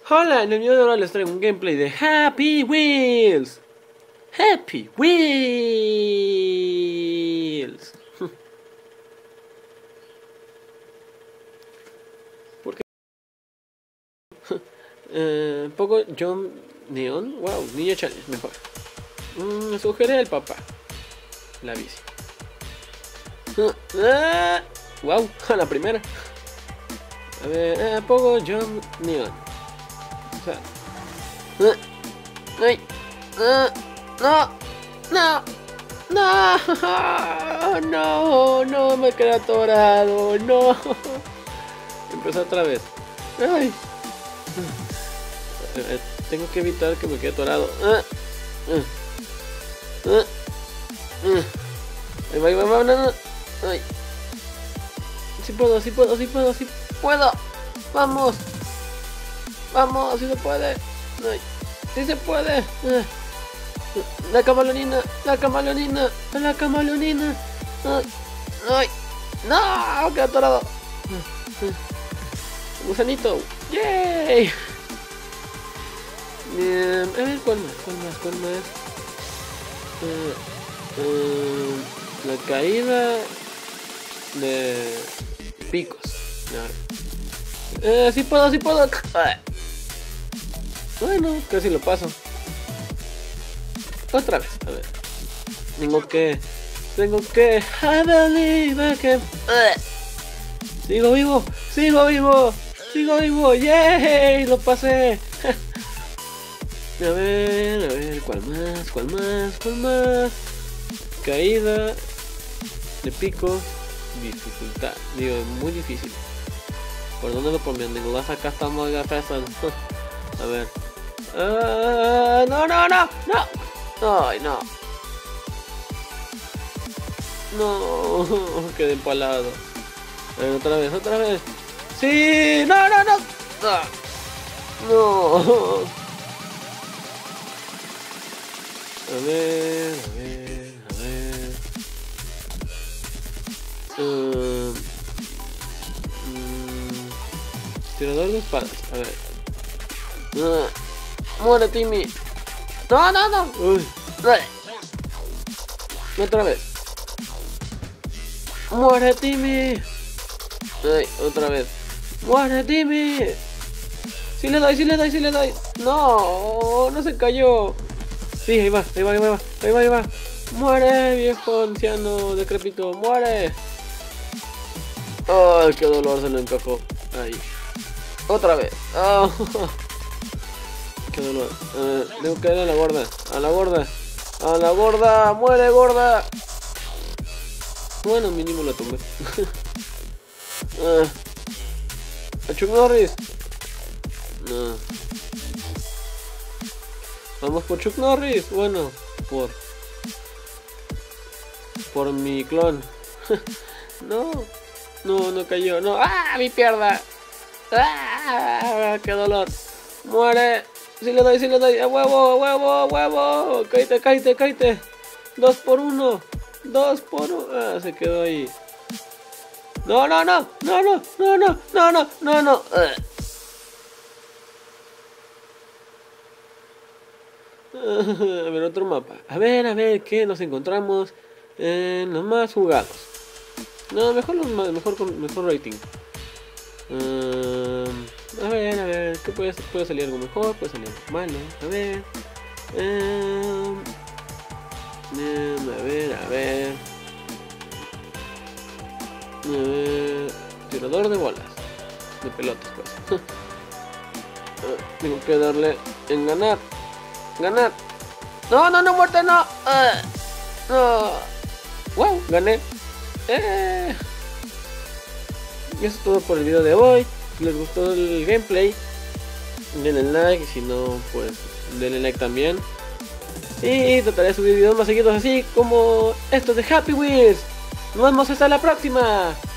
Hola, en el video de ahora les traigo un gameplay de Happy Wheels. Happy Wheels. ¿Por qué? Poco John Neon. Wow, Niño Challenge, mejor. Sugerí al papá. La bici. Wow, a la primera. A ver, Poco John Neon. O sea, ay, no, no, me quedé atorado, no. Empezó otra vez. Ay. Tengo que evitar que me quede atorado. Ahí va, no. Ay. Sí puedo. Vamos, si se puede. Ay, sí se puede. La camaleonina. Ay, no, quedé atorado. Gusanito. Yay. Bien, a ver, ¿cuál más? La caída de picos. Sí puedo. Ay. Bueno, casi lo paso. Otra vez, a ver. Tengo que I believe que... Sigo vivo. ¡Yay! Lo pasé. A ver, ¿cuál más? Caída de pico. Dificultad. Digo, muy difícil. ¿Por dónde lo ponen? Digo, vas acá, estamos gafando. A ver. No. Ay, no. No, quedé empalado. A ver, otra vez. Sí, no. No. A ver. Tirador de espadas. A ver. Muere, Timmy. No. Uy. Otra vez. Muere, Timmy. Ay, otra vez. Muere, Timmy. Sí le doy. No se cayó. Sí, ahí va. Muere, viejo anciano decrépito. Muere. Ay, qué dolor, se lo encajó. Ahí. Otra vez. Oh. Qué dolor. Tengo que ir a la gorda. Muere, gorda. Bueno, mínimo la tumbé. A Chuck Norris. No. Vamos por Chuck Norris. Bueno, por mi clon. No cayó. No. Mi pierna. Qué dolor. Muere. Sí le doy. A huevo. Cállate. 2 por 1. Se quedó ahí. No. A ver, otro mapa. A ver, ¿qué nos encontramos en los más jugados? No, mejor rating. A ver, ¿qué puede salir algo mejor? Puede salir algo malo. A ver. Tirador de bolas. De pelotas, pues. Tengo que darle en ganar. No, muerte, no. No. Wow, gané. Y eso es todo por el video de hoy. Si les gustó el gameplay, denle like. Y si no, pues denle like también. Y trataré de subir videos más seguidos así como estos de Happy Wheels. Nos vemos hasta la próxima.